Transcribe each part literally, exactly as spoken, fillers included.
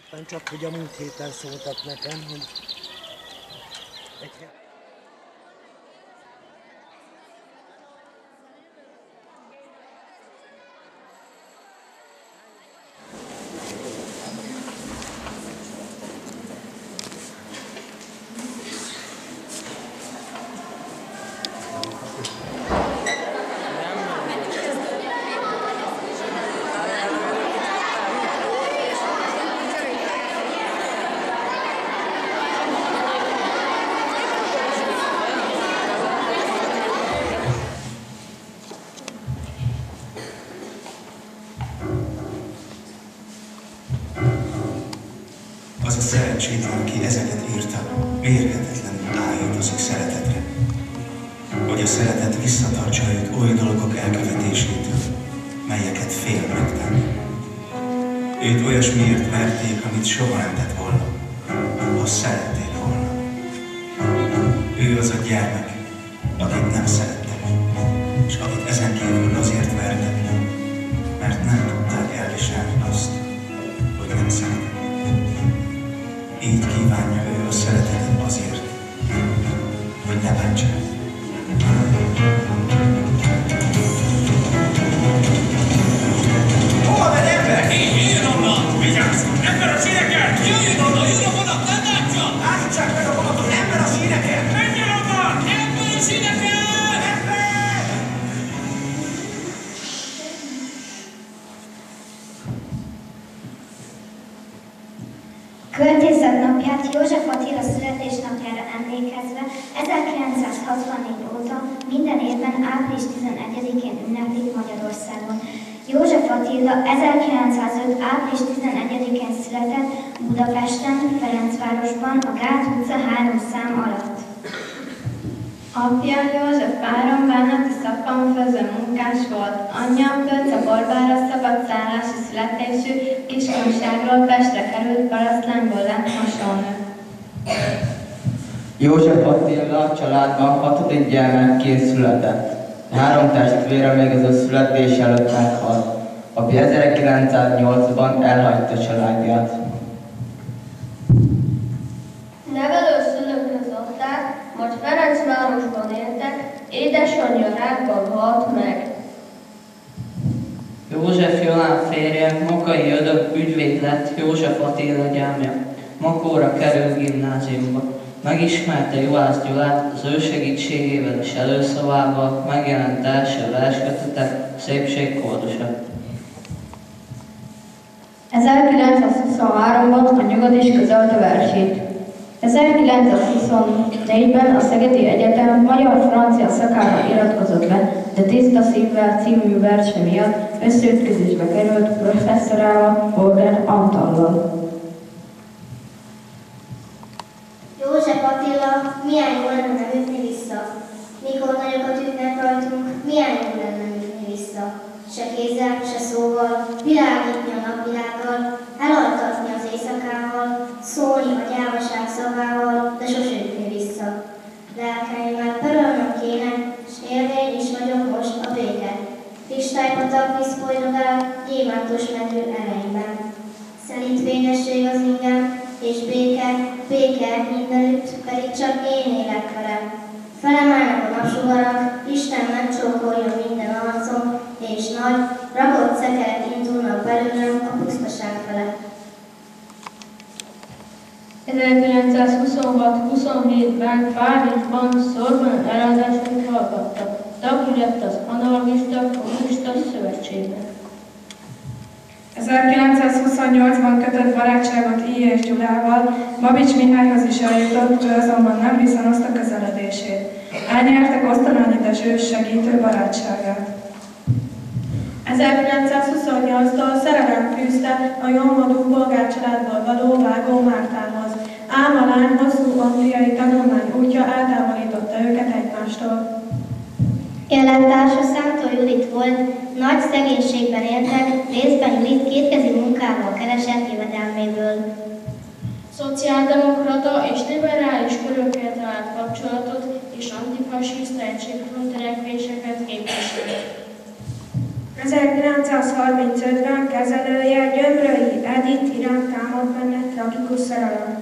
Éppen csak, hogy a múlt héten szóltak nekem, hogy egy Az a szerencsétlen, aki ezeket írta, mérhetetlenül áhítozik szeretetre. Hogy a szeretet visszatartsa őt oly dolgok elkövetésétől, melyeket fél megtenni. Őt olyasmiért verték, amit soha nem tett volna, ha szerették volna. Ő az a gyermek, akit nem szerettek, és akit ezen kívül azért vertek, mert nem tudták elviselni azt, hogy nem szeretek. Így kívánja ő a szeretetet azért, hogy ne bántsa. Hova megy ember? Hé, jöjjön onnan! Vigyázz! Ember a síneken! Jöjjön onnan! Jön a vonat! Nem látja! Állítsák meg a vonatot! Ember a síneken! Menjen onnan! Ember a síneken! Ember! Költészetnapját József Attila születésnapjára emlékezve ezerkilencszázhatvannégy óta minden évben április tizenegyedikén ünneplik Magyarországon. József Attila ezerkilencszázöt április tizenegyedikén született Budapesten, Ferencvárosban, a Gát utca három szám alatt. Apja József Áron bánati szappanfőző munkás volt. Anyja Pölce Borbára szabadszállási születésű, Kiskunságról Pestre került parasztlányból lett hasonló. József Attila családban hatodik gyermekként született. Három testvére még az ő születés előtt meghalt. Apja ezerkilencszáznyolcban elhagyta családját. Nevelőszülőkhöz adták, majd Ferencvárosban éltek, édesanyja rákban halt meg. József Jolán férje, Mokai Ödök ügyvéd lett József Attila gyámja. Makóra kerül gimnáziumba. Megismerte Juhász Gyulát, az ő segítségével és előszavával megjelent első verskötete, Szépségkódosa. ezerkilencszázhuszonháromban a Nyugat is közölte versét. ezerkilencszázhuszonnégyben a Szegedi Egyetem magyar-francia szakára iratkozott be, de Tiszta szívvel című verse miatt összeütközésbe került professzorával, Borger Antallal. József Attila, milyen jó lenne nem ütni vissza. Mikor nagyokat ütnek rajtunk, milyen jó lenne ütni vissza. Se kézzel, se szóval, világítni a napvilággal, elaltatni az éjszakával, szólni a gyávaság szavával, de sose ütni vissza. Lelkeimmel pörölnöm kéne, s élvény is vagyok most a béke. Kristálypatak viszkolydogál, gyémántos medő ereimben. Szelíd fényesség az ingem, és béke, béke mindenütt, pedig csak én élek velem. Felemelnek a napsugarak, Isten megcsókolja minden arcom, és nagy, rakott szekerek indulnak belőlem a pusztaság fele. ezerkilencszázhuszonhat-huszonhétben Párizsban Sorbonne eladásait hallgatta. Tagja lett az Anarchista Kommunista Szövetségben. ezerkilencszázhuszonnyolcban kötött barátságot I. és Gyulával, Babics Mihályhoz is eljutott, ő azonban nem viszonozta közeledését. Elnyerte Kosztolányi Dezső segítő barátságát. ezerkilencszázhuszonnyolctól szerelem fűzte a jómodú polgárcsaládból való Vágó Mártához. Ám a lány hosszú angliai tanulmány útja eltávolította őket egymástól. Élettársa Szántó Judit volt, nagy szegénységben éltek, részben Judit kétkezi munkával keresett jövedelméből. Szociáldemokrata és liberális körökkel talált kapcsolatot és antifasiszta egységről törekvéseket képviselt. ezerkilencszázharmincötben kezelője Gyömrői Edith iránt támad benne tragikus szerelem.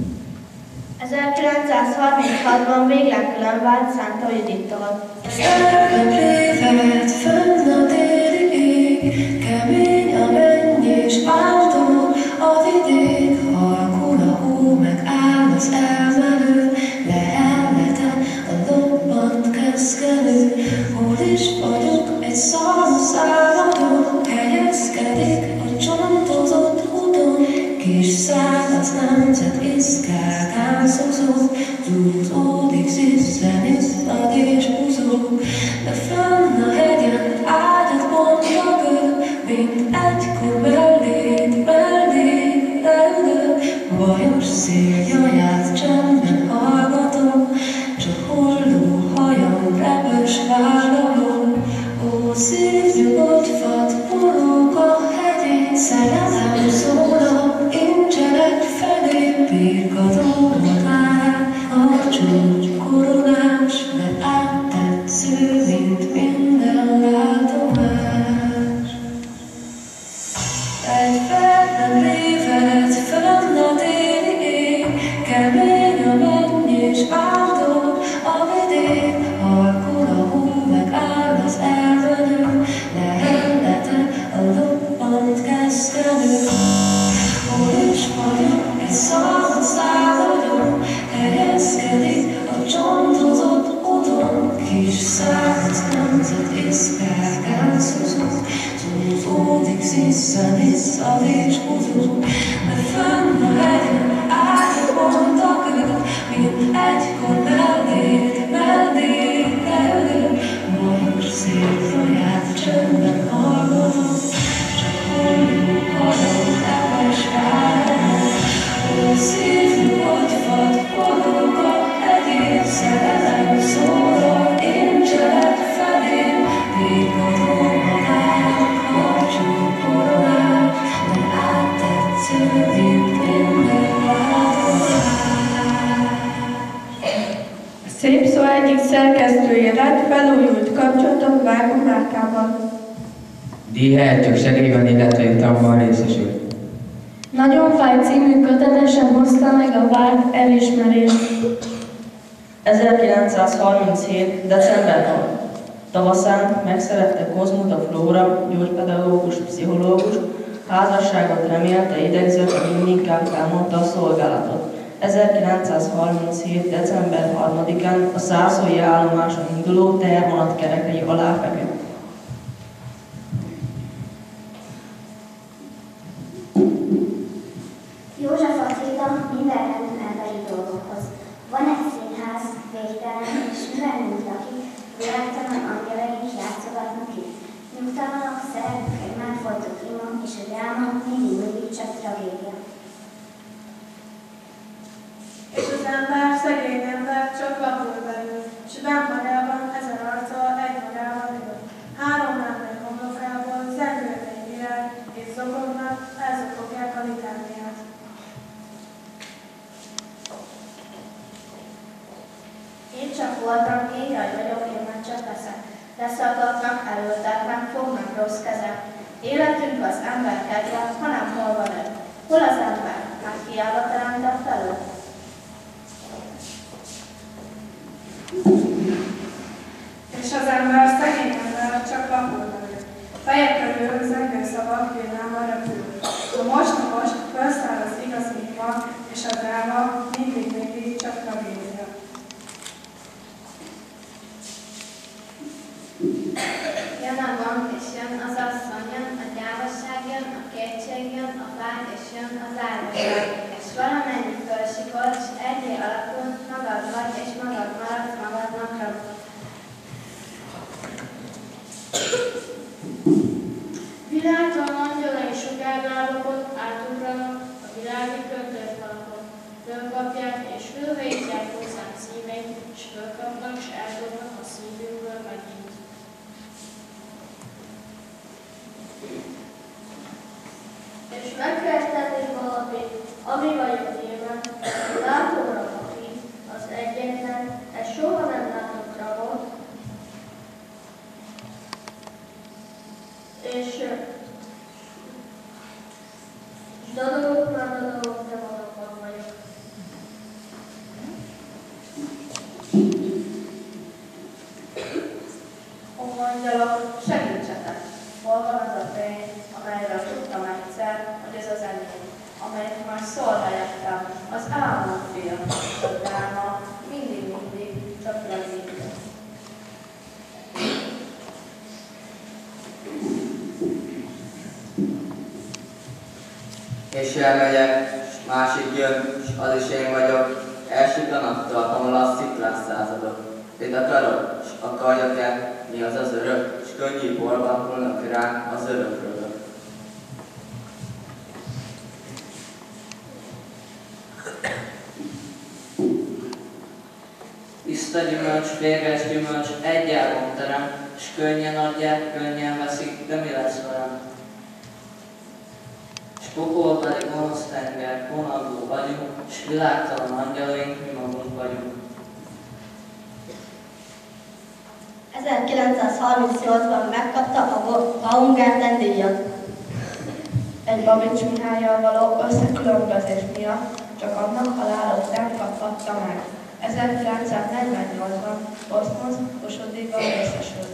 ezerkilencszázharminchatban végleg külön vált Szánta Judittól. Szerelem fönn a déli ég, kemény a menny és áldó a vidék, halkul a hó, meg áll az elmenő, lehelleten a lobbant keszkenő. Hol is vagyok, egy szalmaszáradó, helyezkedik a csontozott udon, kis száraz nemzet iszkák ászozó, zúzódik, sziszen, iszlad és húzó, de fönn a hegyen ágyat mondja ő, mint egykor melléd, melléd leülő, vajos széljaját csendben hallgatom, csak holló hajam repös vállalom. Ó, szívnyugodt fad forog a hegyén, szerelem szólal, incselek felé, birkadó madár, a csúcs koronás, de áttetsző, mint minden látomás. Egy felben révet fönn a déli ég, kemény a menny és áldó a vidék, halkul a hó, meg áll az elmenő, lehelleten a lobbant keszkenő. Hol is vagyok, egy szalmaszáradó, helyezkedik a csontozott udon, kis száraz nemzet iszkák ászozó, zúzódik, sziszen, iszad és húzó, de fönn a hegyen ágyat mondtak ők, mint egykor melléd, melléd leülő, vajos széljaját csöndben hallgatom, csak holló hajam repes vállalom. Ó, szívnyugodt fad forog a hegyén, szerelem szólal, incselek felé, birkadó madár, karcsú koronás, de áttetsző, mint minden látomás. Szép szó egyik szerkesztője lett felújult kapcsolatok Vágó Márkával. Díjhelyettük segélyben, illetve jutalomban részesült. Nagyon fáj című kötetesen hozta meg a várt elismerést. ezerkilencszázharminchét. december harmadika. Tavaszán megszerette Kozmuta Flóra, gyógypedagógus, pszichológus, házasságot remélte, idegzett, ami inkább felmondta a szolgálatot. ezerkilencszázharminchét. december harmadikán a szászolyi állomáson induló tehervonat kerekei alá feküdt. József Attila mindenrendű emberi dolgokhoz. Van egy színház, végtelen, és mivel mind lakik, világtalan angyalaink játszogatnak itt. Nyugtalanok, szeretnek egy megfordult ima, és a dráma mindig-mindig csak tragédia. És az ember, szegény ember csak lapul belül, s bent magában ezer arccal egy magával ül. Három ember homlokából zengődne egy virág, és zokognak, elzokogják a litániát. Én csak voltam, én jaj vagyok, én már csak leszek. Leszakadnak, elöltetnek, fognak rossz kezek. Életünk az ember kedve, hanem hol van ő? Hol az ember? Hát hiába teremtett elő? És az ember, szegény ember csak lapul belül. Feje körül zengő szavak villámmal repül. A most a most felszáll az igazi ima, és a dráma mindig-mindig csak tragédia. Jön a gond, és jön az asszony, jön a gyávaság, jön a kétség, jön a vágy, és jön az árvaság. És valamennyi fölsikol, és egyé alakul, magad vagy, és magad maradsz magadnak rab. Világtalan angyalai sugárlábakot átugranak a világi kötőfalakon. Fölkapják és fölhajtják hozzánk szíveit, és fölkapnak, és eldobnak a szívünkből megint. És megkertetik valamit, ami vagyok nyilván, látomra aki, az egyetlen, ez soha nem látott rabot, szól helyettem, az álmomfia, a dráma mindig-mindig csak legítő. És elmegyek, s másik jön, s az is én vagyok, első pillanattól, ahol a sziklás századok. Mit akarok, s akarjak-e, mi az az örök, s könnyű borban hullnak rám az örökről. Tiszta gyümölcs, férges gyümölcs, egy ágon terem, s könnyen adják, könnyen veszik, de mi lesz velem? S pokol pedig gonosz tenger, vonagló vagyunk, s világtalan angyalaink mi magunk vagyunk. ezerkilencszázharmincnyolcban megkapta a Baumgarten díjat. Egy Babics Mihállyal való összekülönbözés miatt csak annak halála után kaphatta meg. ezerkilencszáznegyvennyolcban Oszmosz Kossuth-díjban részesült.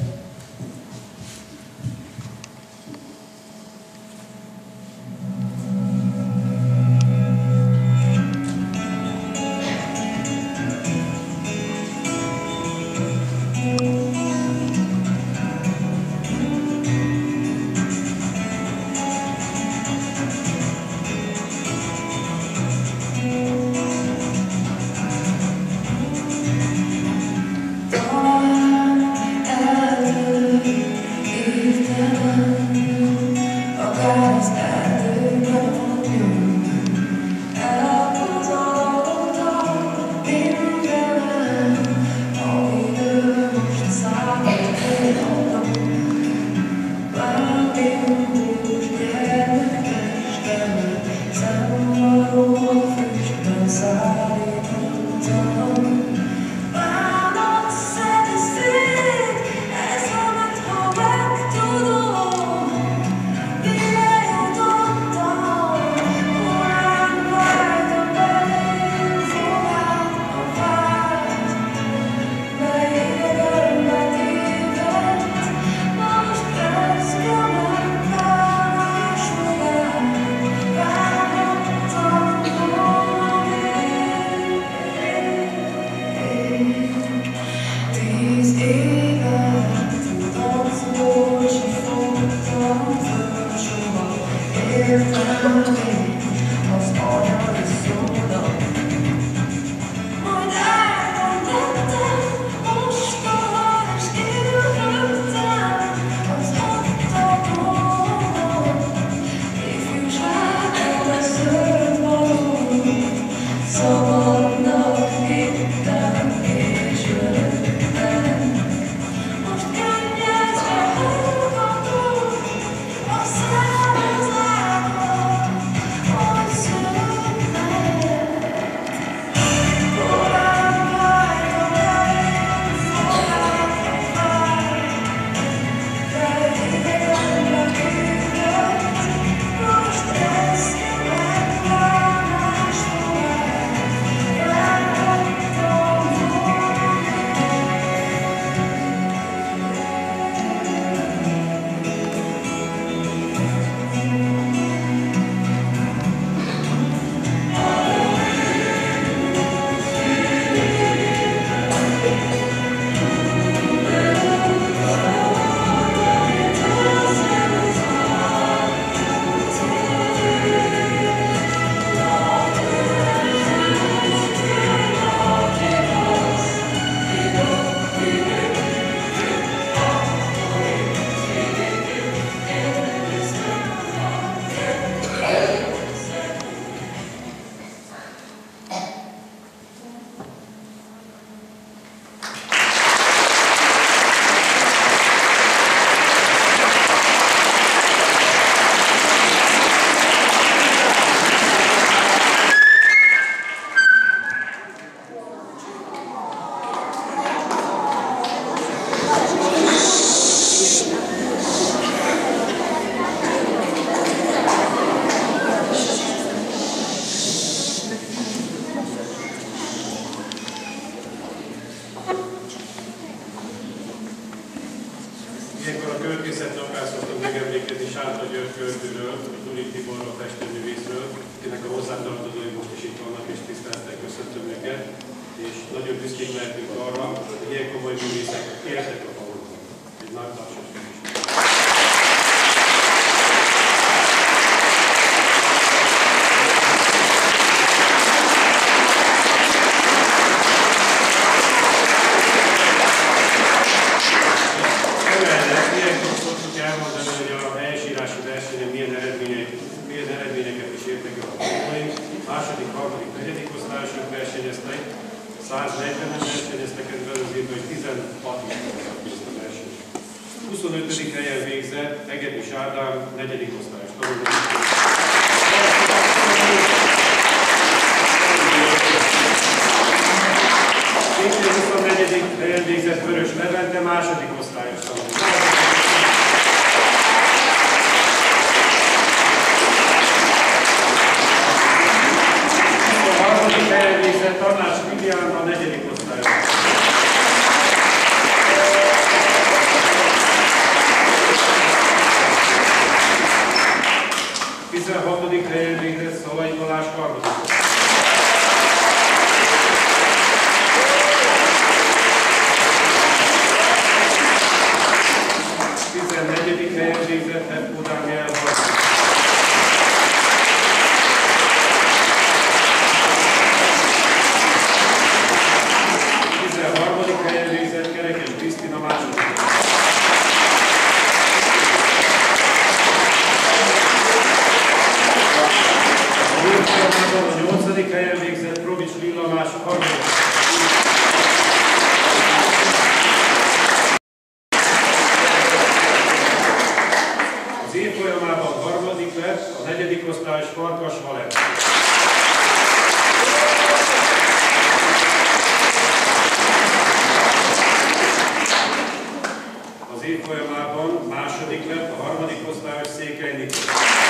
Ilyenkor a költészetnapján szoktunk megemlékezni Sándor György költőről, Tuli Tiborról, festőművészről, akinek a hozzátartozó büszkék lehetünk arra, hogy ilyen komoly művészek éltek a falunkban. Egy nagy tapsot is. Emellett ilyenkor szoktuk elmondani, hogy a helyesírási versenyen milyen eredményeket, milyen eredményeket is értek el a tanulóink. Második, harmadik, negyedik osztályosok versenyeztek, száznegyvenen versenyeztek ebben az évben, hogy tizenhat is ezt a versenyt. huszonötödik helyen végzett Egedűs Ádám, negyedik osztályos tanuló. Szintén huszonnegyedik helyen végzett Vörös Levente, második osztályos tanuló. A harmadik helyen végzett Tanács Vivián, a negyedik osztályos. tizenhatodik helyen végzett Szalai Balázs, harmadik osztályos. tizennegyedik helyen végzett Hefkó Dániel, harmadik. tizenharmadik helyen végzett Kerekes Krisztina, második. A nyolcadik helyen végzett Robics Lilla, második. harmadik. Az év folyamában harmadik lett a negyedik osztályos Farkas Valentin. Az év folyamában második lett a harmadik osztályos Székely Nikos.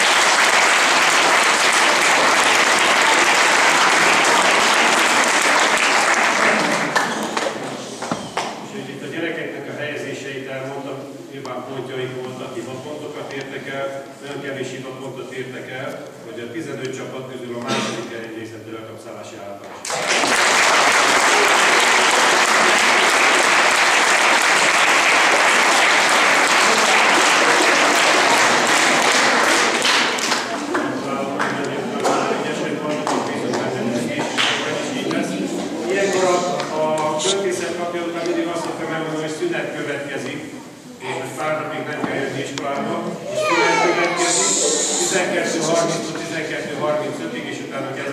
És itt a gyerekeknek a helyezéseit elmondtam, nyilván pontjaik voltak, hibapontokat értek el, nagyon kevés hibapontot értek el, hogy a tizenöt csapat közül a második helyen végzett Dölkapszállási Általános. Ilyenkor a történet napja után mindig azt szoktam elmondani, hogy szünet következik, és hogy pár napig nem kell jönni iskolába, és szünet következik tizenkettő harminctól tizenkettő harmincötig, és utána